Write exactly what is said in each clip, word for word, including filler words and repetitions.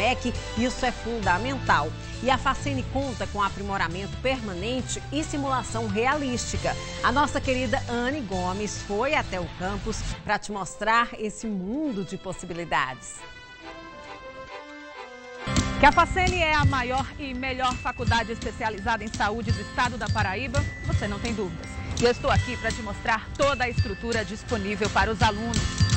M E C, isso é fundamental. E a Faceni conta com aprimoramento permanente e simulação realística. A nossa querida Anne Gomes foi até o campus para te mostrar esse mundo de possibilidades. Que a Faceni é a maior e melhor faculdade especializada em saúde do estado da Paraíba, você não tem dúvidas. E eu estou aqui para te mostrar toda a estrutura disponível para os alunos.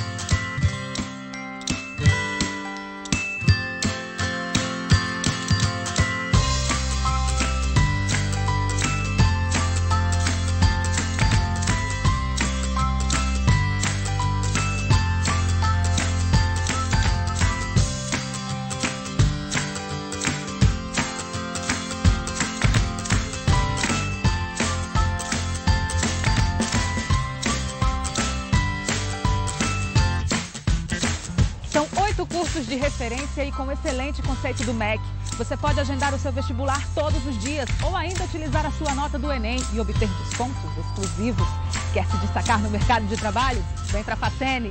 São oito cursos de referência e com excelente conceito do M E C. Você pode agendar o seu vestibular todos os dias ou ainda utilizar a sua nota do Enem e obter descontos exclusivos. Quer se destacar no mercado de trabalho? Vem para a Faceni!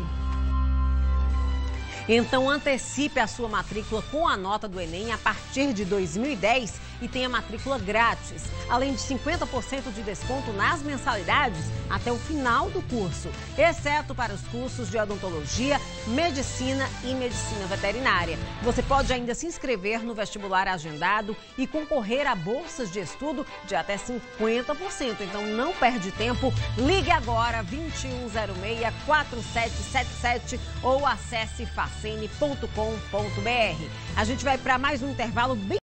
Então antecipe a sua matrícula com a nota do Enem a partir de dois mil e dez e tenha matrícula grátis, além de cinquenta por cento de desconto nas mensalidades até o final do curso, exceto para os cursos de odontologia, medicina e medicina veterinária. Você pode ainda se inscrever no vestibular agendado e concorrer a bolsas de estudo de até cinquenta por cento. Então não perde tempo, ligue agora vinte e um zero seis, quatro sete sete sete ou acesse faceni ponto com ponto br. A gente vai para mais um intervalo bem